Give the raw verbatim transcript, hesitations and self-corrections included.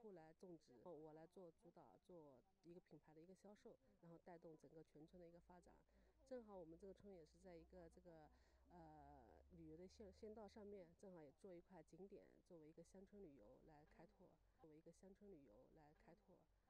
户来种植，我来做主导，做一个品牌的一个销售，然后带动整个全村的一个发展。正好我们这个村也是在一个这个呃旅游的县县道上面，正好也做一块景点，作为一个乡村旅游来开拓，作为一个乡村旅游来开拓。